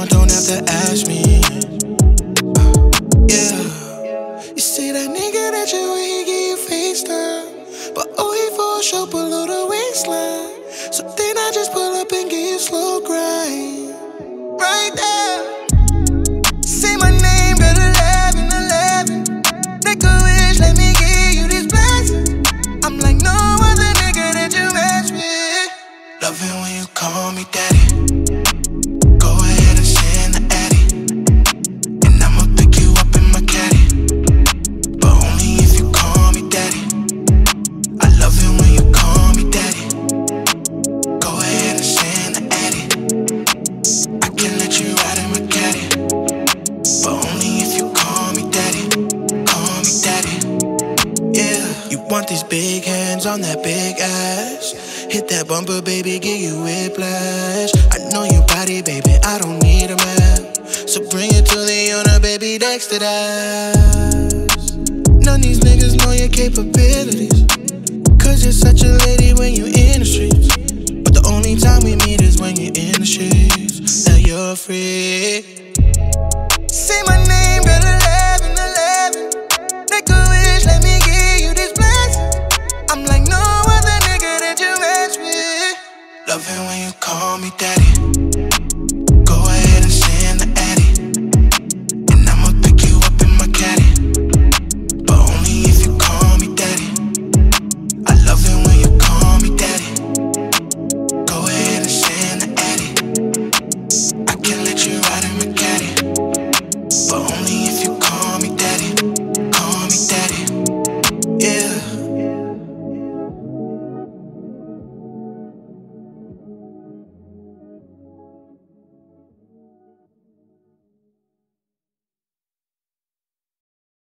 don't have to ask me. Yeah. You see that nigga that you with, he give you FaceTime, but oh, he fall short below the waistline. So then I just pull up and give you slow grind. Right there. Say my name, got 11. Make a wish, let me give you this blessing. I'm like no other nigga that you match with. Love it when you call me daddy. Go ahead and send the addy, and I'ma pick you up in my caddy, but only if you call me daddy. I love it when you call me daddy. Go ahead and send the addy. I can let you ride in my caddy, but only if you call me daddy. Call me daddy. Yeah. You want these big hands on that big ass. Hit that bumper, baby, give you whiplash. I know your body, baby, I don't need a map. So bring it to the owner, baby, next to that. None of these niggas know your capabilities, cause you're such a lady when you in the streets. But the only time we meet is when you're in the streets. Now you're free. Say my name, got 11. Make a wish, let me give you this blessing. I'm like no other nigga that you match with. Love it when you call me daddy.